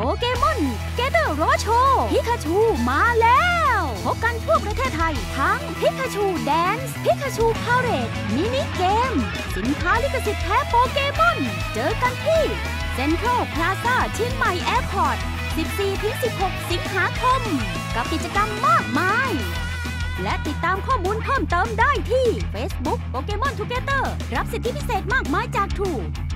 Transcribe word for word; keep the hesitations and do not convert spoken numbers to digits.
เกมอนเกเตอร์โรโชพิกาชูมาแล้วพบกันทั่วประเทศไทยทั้งพิกาชูแดนซ์พิกาชูพาเรดมินิเกมสินค้าลิขสิทธิ์แท้โปเกมอนเจอกันที่เซ็นทรัลพลาซ่าเชียงใหม่แอร์พอร์ต สิบสี่ถึงสิบหก สิงหาคมกับกิจกรรมมากมายและติดตามข้อมูลเพิ่มเติมได้ที่ Facebook Pokemon Together รับสิทธิพิเศษมากมายจาก True